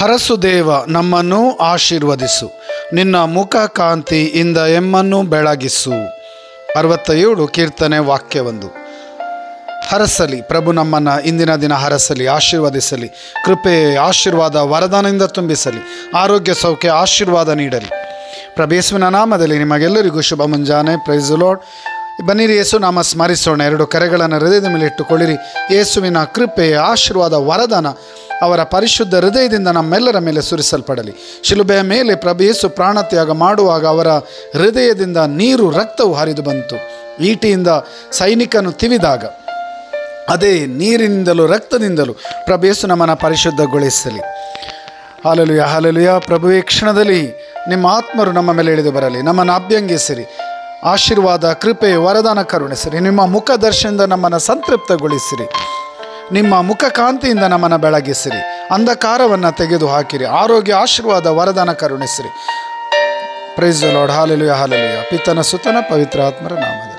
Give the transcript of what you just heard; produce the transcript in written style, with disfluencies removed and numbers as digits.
ಹರಸು ದೇವ, ನಮ್ಮನ್ನು ಆಶೀರ್ವದಿಸು, ನಿನ್ನ ಮುಖ ಕಾಂತಿಯಿಂದ ಎಮ್ಮನ್ನು ಬೆಳಗಿಸು. 67 ಕೀರ್ತನೆ ವಾಕ್ಯ 1. ಹರಸಲಿ ಪ್ರಭು ನಮ್ಮನ್ನು ಇಂದಿನ ದಿನ ಹರಸಲಿ, ಆಶೀರ್ವದಿಸಲಿ, ಕೃಪೆ ಆಶೀರ್ವಾದ ವರದಾನದಿಂದ ತುಂಬಿಸಲಿ, ಆರೋಗ್ಯ ಸೌಖ್ಯ ಆಶೀರ್ವಾದ ನೀಡಲಿ. ಪ್ರಭೇಸುವಿನ ನಾಮದಲ್ಲಿ ನಿಮಗೆಲ್ಲರಿಗೂ ಶುಭ ಮುಂಜಾನೆ. Praise the lord. ಬನ್ನಿರಿ, ಯೇಸು ನಾಮ ಸ್ಮರಿಸೋಣ. 2 ಕರೆಗಳನ್ನು ಹೃದಯದ ಮೇಲೆ ಇಟ್ಟುಕೊಳ್ಳಿರಿ. ಯೇಸುವಿನ ಕೃಪೆ ಆಶೀರ್ವಾದ ವರದಾನ ಅವರ ಪರಿಶುದ್ಧ ಹೃದಯದಿಂದ ನಮ್ಮೆಲ್ಲರ ಮೇಲೆ ಸುರಿಸಲ್ಪಡಲಿ. ಶಿಲುಬೆಯ ಮೇಲೆ ಪ್ರಭು ಯೇಸು ಪ್ರಾಣತ್ಯಾಗ ಮಾಡುವಾಗ ಅವರ ಹೃದಯದಿಂದ ನೀರು ರಕ್ತವು ಹರಿದು ಬಂತು. ಈಟಿಯಿಂದ ಸೈನಿಕನು ತಿವಿದಾಗ ಅದೇ ನೀರಿನಿಂದಲೂ ರಕ್ತದಿಂದಲೂ ಪ್ರಭು ಯೇಸು ನಮ್ಮನ್ನು ಪರಿಶುದ್ಧಗೊಳಿಸಲಿ. Hallelujah, hallelujah. ಪ್ರಭುವೇ, ಕ್ಷಣದಲ್ಲಿ ನಿಮ್ಮ ಆತ್ಮರು ನಮ್ಮ ಮೇಲೆ ಇಳಿದು ಬರಲಿ. ನಮ್ಮನ್ನು ಅಭ್ಯಂಗಿಸಿರಿ. ಆಶೀರ್ವಾದ, ಕೃಪೆ, ವರದಾನ ಕರುಣಿಸಿರಿ. ನಿಮ್ಮ ಮುಖ ದರ್ಶನದಿಂದ ನಮ್ಮನ್ನು ಸಂತೃಪ್ತಗೊಳಿಸಿರಿ. ನಿಮ್ಮ ಮುಖ ಕಾಂತಿಯಿಂದ ನಮ್ಮನ್ನು ಬೆಳಗಿಸಿರಿ. ಅಂಧಕಾರವನ್ನು ತೆಗೆದು ಹಾಕಿರಿ. ಆರೋಗ್ಯ, ಆಶೀರ್ವಾದ, ವರದಾನ ಕರುಣಿಸಿರಿ. Praise the lord. Hallelujah, hallelujah. ಪಿತನ ಸುತನ ಪವಿತ್ರ ಆತ್ಮರ ನಾಮದಲ್ಲಿ.